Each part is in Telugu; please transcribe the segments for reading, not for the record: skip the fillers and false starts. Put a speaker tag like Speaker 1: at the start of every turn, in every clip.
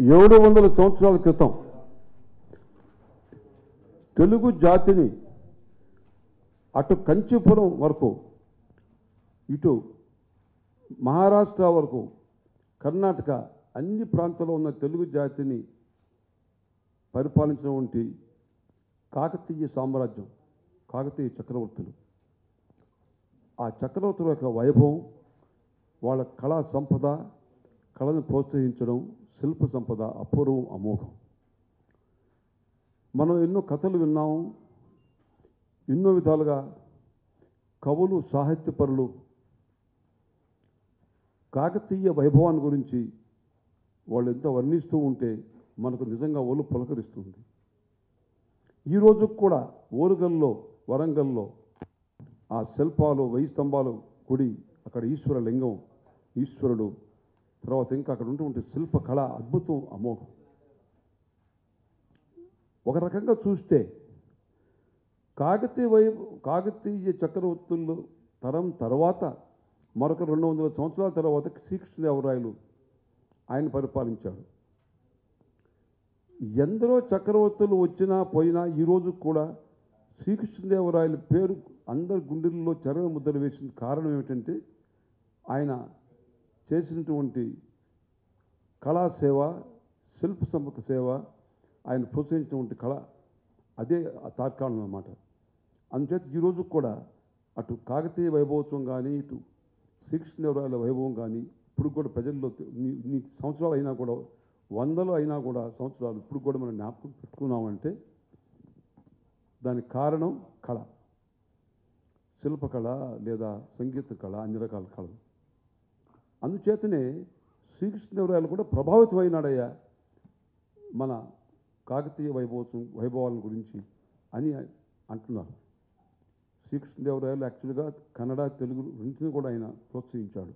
Speaker 1: 700 సంవత్సరాల క్రితం తెలుగు జాతిని అటు కంచీపురం వరకు ఇటు మహారాష్ట్ర వరకు కర్ణాటక అన్ని ప్రాంతాల్లో ఉన్న తెలుగు జాతిని పరిపాలించినటువంటి కాకతీయ సామ్రాజ్యం, కాకతీయ చక్రవర్తులు. ఆ చక్రవర్తుల యొక్క వైభవం, వాళ్ళ కళా సంపద, కళను ప్రోత్సహించడం, శిల్ప సంపద అపూర్వం, అమోఘం. మనం ఎన్నో కథలు విన్నాము, ఎన్నో విధాలుగా కవులు, సాహిత్యపరులు కాకతీయ వైభవాన్ని గురించి వాళ్ళు ఎంత వర్ణిస్తూ ఉంటే మనకు నిజంగా ఒళ్ళు పులకరిస్తుంది. ఈరోజు కూడా ఓరుగల్లో, వరంగల్లో ఆ శిల్పాలు, 1000 స్తంభాలు గుడి, అక్కడ ఈశ్వర లింగం, ఈశ్వరుడు, తర్వాత ఇంకా అక్కడ ఉంటే శిల్పకళ అద్భుతం, అమోఘం. ఒక రకంగా చూస్తే కాకతీయ చక్రవర్తులు తరం తర్వాత మరొక 200 సంవత్సరాల తర్వాత శ్రీకృష్ణదేవరాయలు ఆయన పరిపాలించాడు. ఎందరో చక్రవర్తులు వచ్చినా పోయినా ఈరోజు కూడా శ్రీకృష్ణదేవరాయల పేరు అందరి గుండెల్లో చెరగ ముద్ర వేసిన కారణం ఏమిటంటే ఆయన చేసినటువంటి కళాసేవ, శిల్ప సంపద సేవ, ఆయన ప్రోత్సహించినటువంటి కళ, అదే తాత్కాలం అన్నమాట. అందుచేత ఈరోజు కూడా అటు కాకతీయ వైభవోత్సవం కానీ, ఇటు శ్రీకృష్ణదేవరాయల వైభవం కానీ ఇప్పుడు కూడా ప్రజల్లో ఇన్ని సంవత్సరాలు అయినా కూడా, 100 అయినా కూడా సంవత్సరాలు ఇప్పుడు కూడా మనం జ్ఞాపకం పెట్టుకున్నామంటే దానికి కారణం కళ, శిల్పకళ లేదా సంగీత కళ, అన్ని రకాల కళలు. అందుచేతనే శ్రీకృష్ణదేవరాయలు కూడా ప్రభావితమైనాడయ్యా మన కాకతీయ వైభవాల గురించి అని అంటున్నారు. శ్రీకృష్ణదేవరాయలు యాక్చువల్గా కన్నడ, తెలుగు రెండింటిని కూడా ఆయన ప్రోత్సహించాడు.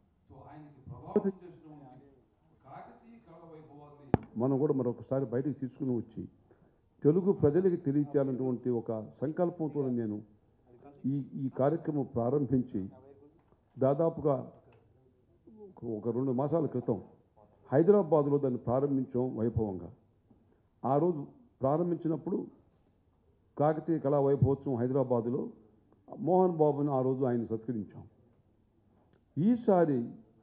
Speaker 1: మనం కూడా మరొకసారి బయటికి తీసుకుని వచ్చి తెలుగు ప్రజలకి తెలియచేయాలన్నటువంటి ఒక సంకల్పంతో నేను ఈ కార్యక్రమం ప్రారంభించి దాదాపుగా ఒక 2 మాసాల క్రితం హైదరాబాదులో దాన్ని ప్రారంభించాం వైభవంగా. ఆ రోజు ప్రారంభించినప్పుడు కాకతీయ కళా వైభవోత్సవం హైదరాబాదులో మోహన్ బాబుని ఆ రోజు ఆయన సత్కరించాం. ఈసారి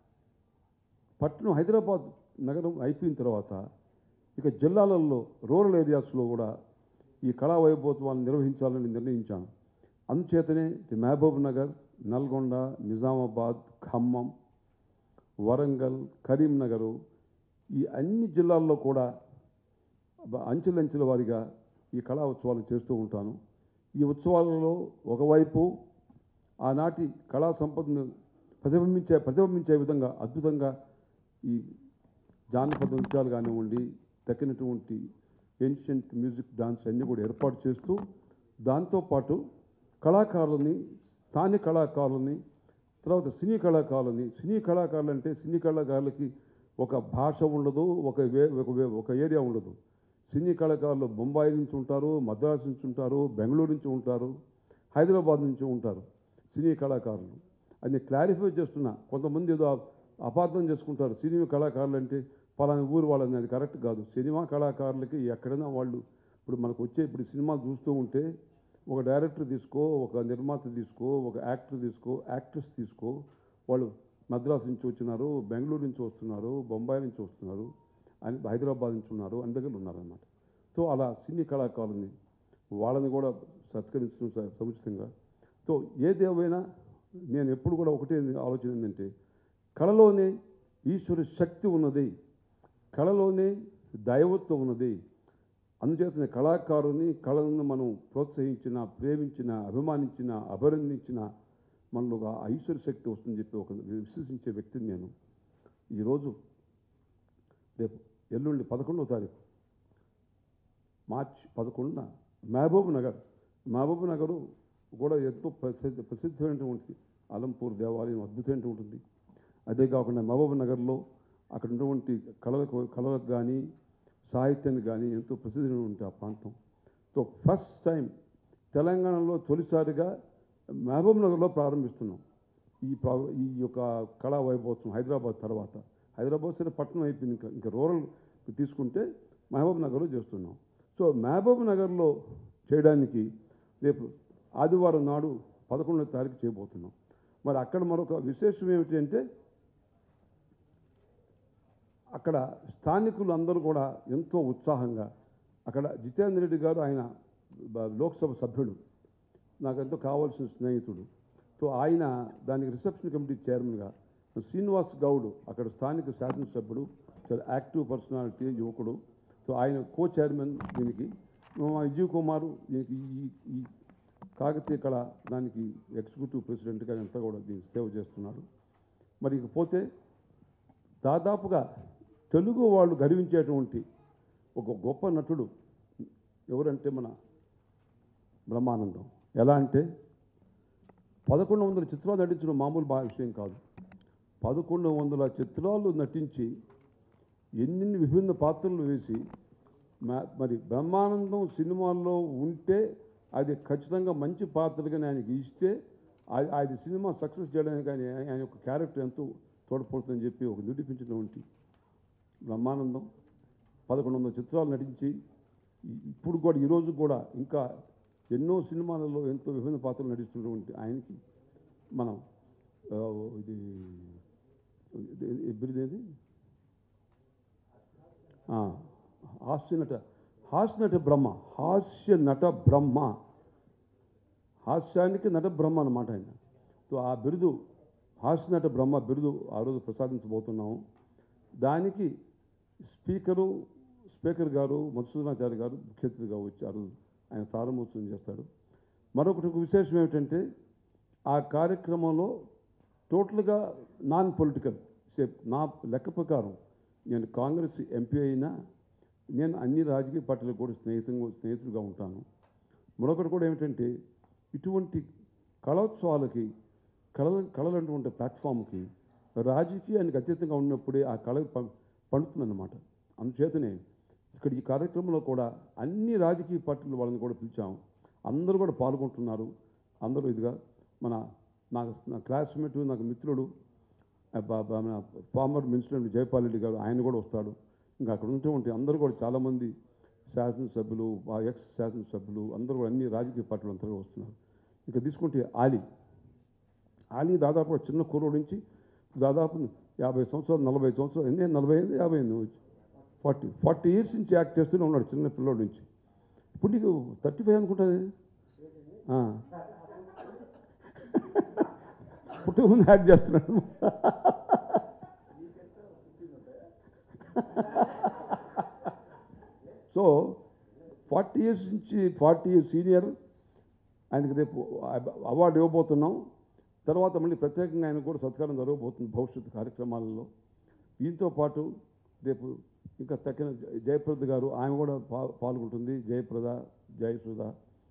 Speaker 1: పట్టణం హైదరాబాద్ నగరం అయిపోయిన తర్వాత ఇక జిల్లాలలో, రూరల్ ఏరియాస్లో కూడా ఈ కళా వైభవోత్సవాన్ని నిర్వహించాలని నిర్ణయించాను. అందుచేతనే మహబూబ్ నగర్, నల్గొండ, నిజామాబాద్, ఖమ్మం, వరంగల్, కరీంనగరు, ఈ అన్ని జిల్లాల్లో కూడా అంచెలంచెల వారీగా ఈ కళా ఉత్సవాలు చేస్తూ ఉంటాను. ఈ ఉత్సవాలలో ఒకవైపు ఆనాటి కళా సంపదను ప్రతిబింబించే విధంగా అద్భుతంగా ఈ జానపద నృత్యాలు కానివ్వండి, తక్కినటువంటి ఏన్షియంట్ మ్యూజిక్, డాన్స్ అన్నీ కూడా ఏర్పాటు చేస్తూ, దాంతోపాటు కళాకారులని, స్థానిక కళాకారులని, తర్వాత సినీ కళాకారులు అంటే సినీ కళాకారులకి ఒక భాష ఉండదు, ఒక ఏరియా ఉండదు. సినీ కళాకారులు బొంబాయి నుంచి ఉంటారు, మద్రాసు నుంచి ఉంటారు, బెంగళూరు నుంచి ఉంటారు, హైదరాబాద్ నుంచి ఉంటారు సినీ కళాకారులు. అది క్లారిఫై చేస్తున్నా. కొంతమంది ఏదో అపార్థం చేసుకుంటారు, సినిమా కళాకారులు అంటే పలానా ఊరు వాళ్ళని. అది కరెక్ట్ కాదు. సినిమా కళాకారులకి ఎక్కడైనా వాళ్ళు ఇప్పుడు మనకు ఇప్పుడు సినిమాలు చూస్తూ ఉంటే ఒక డైరెక్టర్ తీసుకో, ఒక నిర్మాత తీసుకో, ఒక యాక్టర్ తీసుకో, యాక్ట్రెస్ తీసుకో, వాళ్ళు మద్రాసు నుంచి వచ్చినారు, బెంగళూరు నుంచి వస్తున్నారు, బొంబాయి నుంచి వస్తున్నారు, హైదరాబాద్ నుంచి ఉన్నారు, అన్ని దగ్గర ఉన్నారన్నమాట. సో అలా సినీ కళాకారులని వాళ్ళని కూడా సత్కరించడం సముచితంగా. సో ఏదేమైనా నేను ఎప్పుడు కూడా ఒకటే ఆలోచన ఏంటంటే కళలోనే ఈశ్వర శక్తి ఉన్నది, కళలోనే దైవత్వం ఉన్నది. అందుచేతనే కళాకారుని, కళలను మనం ప్రోత్సహించిన, ప్రేమించిన, అభిమానించిన, అభినందించిన మనలో ఆ ఈశ్వర శక్తి వస్తుందని చెప్పి ఒక విశ్వసించే వ్యక్తిని నేను. ఈరోజు రేపు ఎల్లుండి 11వ తారీఖు మార్చి 11న మహబూబ్ నగరు కూడా ఎంతో ప్రసిద్ధమైనటువంటి అలంపూర్ దేవాలయం అద్భుతమైనటువంటి ఉంటుంది. అదే కాకుండా మహబూబ్ నగర్లో అక్కడ ఉన్నటువంటి కళలకు కానీ, సాహిత్యానికి కానీ ఎంతో ప్రసిద్ధి ఉంటుంది ఆ ప్రాంతం. సో ఫస్ట్ టైం తెలంగాణలో తొలిసారిగా మహబూబ్ నగర్లో ప్రారంభిస్తున్నాం ఈ యొక్క కళా వైభవోత్సవం. హైదరాబాద్ తర్వాత హైదరాబాద్ సరే పట్టణం అయిపోయింది, ఇంకా రూరల్ తీసుకుంటే మహబూబ్ నగర్లో చేస్తున్నాం. సో మహబూబ్ నగర్లో చేయడానికి రేపు ఆదివారం నాడు 11వ తారీఖు చేయబోతున్నాం. మరి అక్కడ మరొక విశేషం ఏమిటి అంటే అక్కడ స్థానికులు అందరూ కూడా ఎంతో ఉత్సాహంగా అక్కడ జితేందర్ రెడ్డి గారు ఆయన లోక్సభ సభ్యుడు, నాకు ఎంతో కావాల్సిన స్నేహితుడు. సో ఆయన దానికి రిసెప్షన్ కమిటీ చైర్మన్గా, శ్రీనివాస్ గౌడ్ అక్కడ స్థానిక శాసనసభ్యుడు, చాలా యాక్టివ్ పర్సనాలిటీ, యువకుడు. సో ఆయన కో చైర్మన్ దీనికి. విజయ్ కుమారు దీనికి ఈ కాకతీయ కళ దానికి ఎగ్జిక్యూటివ్ ప్రెసిడెంట్గా అంతా కూడా దీనికి సేవ చేస్తున్నారు. మరి ఇకపోతే దాదాపుగా తెలుగు వాళ్ళు గర్వించేటువంటి ఒక గొప్ప నటుడు ఎవరంటే మన బ్రహ్మానందం. ఎలా అంటే 1100 చిత్రాలు నటించడం మామూలు విషయం కాదు. 1100 చిత్రాలు నటించి ఎన్ని విభిన్న పాత్రలు వేసి మరి బ్రహ్మానందం సినిమాల్లో ఉంటే అది ఖచ్చితంగా మంచి పాత్రగా ఆయనకి ఇస్తే అది సినిమా సక్సెస్ చేయడానికి ఆయన యొక్క క్యారెక్టర్ ఎంతో తోడ్పడుతుందని చెప్పి ఒక నిరూపించినటువంటి బ్రహ్మానందం 1100 చిత్రాలు నటించి ఇప్పుడు కూడా ఈరోజు కూడా ఇంకా ఎన్నో సినిమాలలో ఎంతో విభిన్న పాత్రలు నటిస్తున్నటువంటి ఆయనకి మనం బిరుదేది హాస్య నట బ్రహ్మ, హాస్యానికి నట బ్రహ్మ అన్నమాట ఆయన. సో ఆ బిరుదు హాస్య నట బ్రహ్మ బిరుదు ఆ రోజు ప్రసాదించబోతున్నాము. దానికి స్పీకర్ గారు మధుసూదనాచారి గారు ముఖ్య అతిథిగా వచ్చి ఆ రోజు ఆయన ప్రారంభోత్సవం చేస్తాడు. మరొకటి విశేషం ఏమిటంటే ఆ కార్యక్రమంలో టోటల్గా నాన్ పొలిటికల్ నా లెక్క ప్రకారం నేను కాంగ్రెస్ ఎంపీ అయినా నేను అన్ని రాజకీయ పార్టీలకు కూడా స్నేహితులుగా ఉంటాను. మరొకటి కూడా ఏమిటంటే ఇటువంటి కళోత్సవాలకి కళలంటువంటి ప్లాట్ఫామ్కి రాజకీయానికి అతీతంగా ఉన్నప్పుడే ఆ కళ పండుతుందన్నమాట. అందుచేతనే ఇక్కడ ఈ కార్యక్రమంలో కూడా అన్ని రాజకీయ పార్టీల వాళ్ళని కూడా పిలిచాము. అందరూ కూడా పాల్గొంటున్నారు. అందరూ ఇదిగా నా క్లాస్మేట్, నాకు మిత్రుడు ఫార్మర్ మినిస్టర్ జైపాల్ రెడ్డి గారు, ఆయన కూడా వస్తాడు. ఇంకా అక్కడ ఉన్నటువంటి అందరూ కూడా చాలామంది శాసనసభ్యులు, ఎక్స్ శాసనసభ్యులు అందరూ కూడా అన్ని రాజకీయ పార్టీలు అంతా వస్తున్నారు. ఇంకా తీసుకుంటే ఆలీ దాదాపు చిన్న కుర్రోడు నుంచి దాదాపు 50 సంవత్సరాలు 40 సంవత్సరాలు 40 50 40 ఇయర్స్ నుంచి యాక్ట్ చేస్తూనే ఉన్నాడు చిన్న పిల్లోడి నుంచి. ఇప్పుడు నీకు 35 అనుకుంటుంది. పుట్టు ముందు యాక్ట్ చేస్తున్నాడు. సో 40 ఇయర్స్ నుంచి 40 ఇయర్స్ సీనియర్. ఆయనకి రేపు అవార్డు ఇవ్వబోతున్నాం. తర్వాత మళ్ళీ ప్రత్యేకంగా ఆయన కూడా సత్కారం జరగబోతుంది భవిష్యత్తు కార్యక్రమాలలో. దీంతో పాటు రేపు ఇంకా తక్కిన జయప్రద గారు, ఆమె కూడా పాల్గొంటుంది. జయసుధ,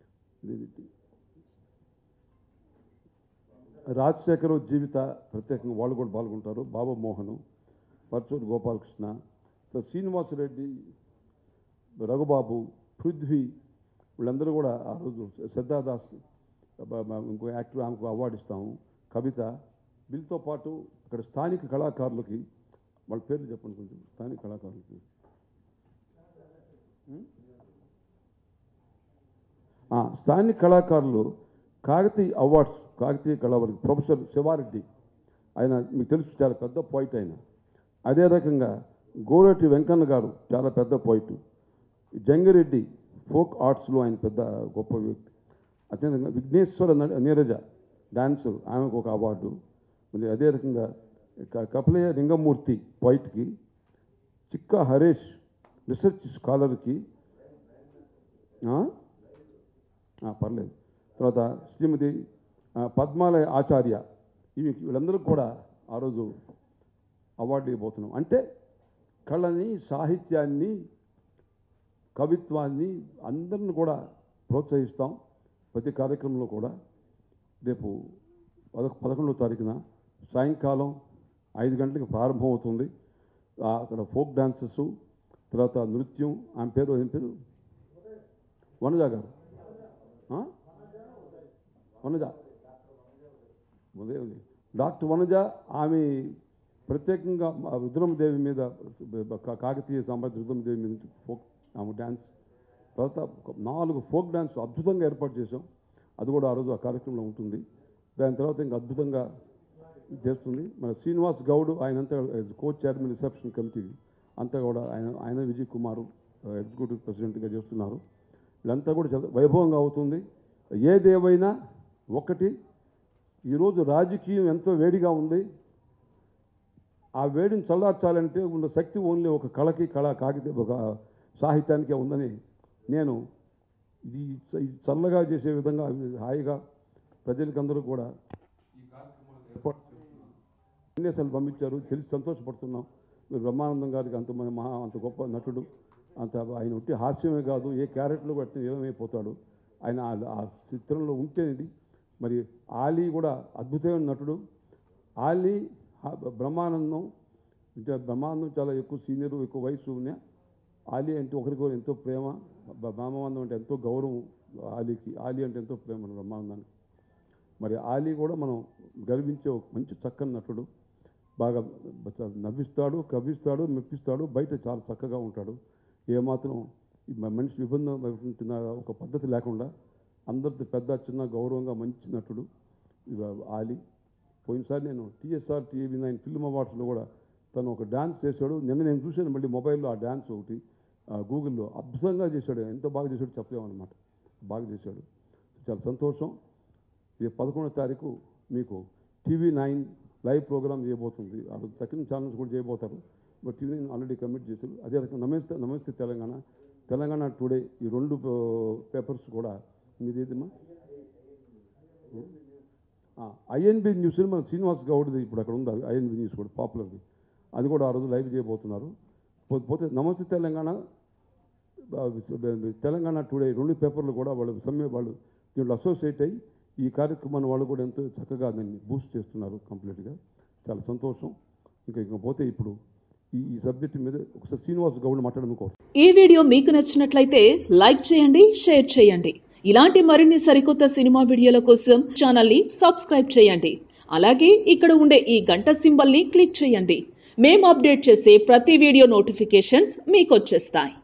Speaker 1: రాజశేఖరు జీవిత ప్రత్యేకంగా వాళ్ళు కూడా పాల్గొంటారు. బాబా మోహను, పరచూరు గోపాలకృష్ణ, శ్రీనివాసరెడ్డి, రఘుబాబు, పృథ్వీ వీళ్ళందరూ కూడా ఆ రోజు శ్రద్ధాదాస్ ఇంకో యాక్టర్ ఆమెకు అవార్డు ఇస్తాము. కవిత వీళ్ళతో పాటు అక్కడ స్థానిక కళాకారులకి వాళ్ళ పేర్లు చెప్పండి కొంచెం. స్థానిక కళాకారులకి స్థానిక కళాకారులు కాకతీయ అవార్డ్స్, కాకతీయ కళావారికి ప్రొఫెసర్ శివారెడ్డి, ఆయన మీకు తెలుసు చాలా పెద్ద పోయిట్ ఆయన. అదే రకంగా గోరటి వెంకన్న గారు చాలా పెద్ద పోయిట్. జంగిరెడ్డి ఫోక్ ఆర్ట్స్లో ఆయన పెద్ద గొప్ప వ్యక్తి. అదేవిధంగా విఘ్నేశ్వర నీరజ డాన్సర్, ఆమెకు ఒక అవార్డు. మళ్ళీ అదే రకంగా కపిలయ్య లింగమూర్తి పోయిట్కి, చిక్కా హరీష్ రీసెర్చ్ స్కాలర్కి, పర్లేదు. తర్వాత శ్రీమతి పద్మాలయ ఆచార్య, వీళ్ళందరూ కూడా ఆ రోజు అవార్డు ఇవ్వబోతున్నాం. అంటే కళని, సాహిత్యాన్ని, కవిత్వాన్ని అందరిని కూడా ప్రోత్సహిస్తాం. ప్రతి కార్యక్రమంలో కూడా రేపు 11వ తారీఖున సాయంకాలం 5 గంటలకు ప్రారంభం అవుతుంది. అక్కడ ఫోక్ డాన్సెస్, తర్వాత నృత్యం. ఏం పేరు వనజ గారు, వనజ డాక్టర్ వనజ, ఆమె ప్రత్యేకంగా రుద్రమదేవి మీద కాకతీయ సామ్రాజ్య రుద్రమదేవి మీద ఫోక్ డ్యాన్స్ తర్వాత 4 ఫోక్ డ్యాన్స్ అద్భుతంగా ఏర్పాటు చేసాం. అది కూడా ఆ రోజు ఆ కార్యక్రమంలో ఉంటుంది. దాని తర్వాత ఇంకా అద్భుతంగా చేస్తుంది. మన శ్రీనివాస్ గౌడ్ ఆయనంతా కోచ్ చైర్మన్ రిసెప్షన్ కమిటీ అంతా కూడా ఆయన విజయ్ కుమార్ ఎగ్జిక్యూటివ్ ప్రెసిడెంట్గా చేస్తున్నారు. వీళ్ళంతా కూడా వైభవంగా అవుతుంది. ఏదేమైనా ఒకటి, ఈరోజు రాజకీయం ఎంతో వేడిగా ఉంది. ఆ వేడిని చల్లార్చాలంటే ఉన్న శక్తి ఓన్లీ ఒక కళకి ఒక సాహిత్యానికే ఉందని నేను ఇది చల్లగా చేసే విధంగా హాయిగా ప్రజలకందరూ కూడా ఈ కార్యక్రమాలకు ఏర్పాటు చేస్తున్నాను. సందేశాలు పంపించారు, తెలిసి సంతోషపడుతున్నాం. మీరు బ్రహ్మానందం గారికి అంత గొప్ప నటుడు, ఆయన ఉంటే హాస్యమే కాదు ఏ క్యారెక్టర్లో బట్టి ఏమైపోతాడు. ఆయన ఆ చిత్రంలో ఉంటేనేది. మరి ఆలీ కూడా అద్భుతమైన నటుడు. ఆలీ బ్రహ్మానందం చాలా ఎక్కువ సీనియర్, ఎక్కువ వయసు ఉన్న ఆలీ అంటే ఒకరికొకరు ఎంతో ప్రేమ. బ్రహ్మానందం అంటే ఎంతో గౌరవం ఆలీ అంటే ఎంతో ప్రేమ బ్రహ్మానందానికి. మరి ఆలీ కూడా మనం గర్వించే ఒక మంచి చక్కని నటుడు. బాగా నవ్విస్తాడు, కవ్విస్తాడు, మెప్పిస్తాడు. బయట చాలా చక్కగా ఉంటాడు. ఏమాత్రం మనిషి విబంధం ఒక పద్ధతి లేకుండా అందరితో పెద్ద చిన్న గౌరవంగా మంచి నటుడు ఆలీ. పోయినసారి నేను TSR TV9 ఫిల్మ్ అవార్డ్స్లో కూడా తను ఒక డ్యాన్స్ చేశాడు. నిన్న నేను చూశాను మళ్ళీ మొబైల్లో ఆ డ్యాన్స్ ఒకటి గూగుల్లో. అద్భుతంగా చేశాడు. ఎంత బాగా చేశాడు చెప్పలేమన్నమాట. బాగా చేశాడు. చాలా సంతోషం. ఈ 11వ తారీఖు మీకు TV9 లైవ్ ప్రోగ్రామ్ చేయబోతుంది. అది తక్కిన ఛానల్స్ కూడా చేయబోతారు. బట్ TV9 ఆల్రెడీ కమిట్ చేశారు. అదే రకంగా నమస్తే తెలంగాణ టుడే ఈ 2 పేపర్స్ కూడా మీదేదమ్మా INB న్యూస్ మన శ్రీనివాస్ గౌడ్ది ఇప్పుడు అక్కడ ఉంది. INB న్యూస్ కూడా పాపులర్ది. అది కూడా ఆ రోజు లైవ్ చేయబోతున్నారు. పోతే నమస్తే తెలంగాణ టుడే 2 పేపర్లు కూడా వాళ్ళు దీంట్లో అసోసియేట్ అయ్యి ఈ కార్యక్రమాన్ని వాళ్ళు కూడా ఎంతో చక్కగా దాన్ని బూస్ట్ చేస్తున్నారు కంప్లీట్గా. చాలా సంతోషం. ఇంకా పోతే ఇప్పుడు ఈ సబ్జెక్ట్ మీద ఒకసారి శ్రీనివాస్ గౌడ్ మాట్లాడడం.
Speaker 2: ఈ వీడియో మీకు నచ్చినట్లయితే లైక్ చేయండి, షేర్ చేయండి. ఇలాంటి మరిన్ని సరికొత్త సినిమా వీడియోల కోసం ఛానల్ ని సబ్స్క్రైబ్ చేయండి. అలాగే ఇక్కడ ఉండే ఈ గంట సింబల్ ని క్లిక్ చేయండి. మేము అప్డేట్ చేసే ప్రతి వీడియో నోటిఫికేషన్స్ మీకు వచ్చేస్తాయి.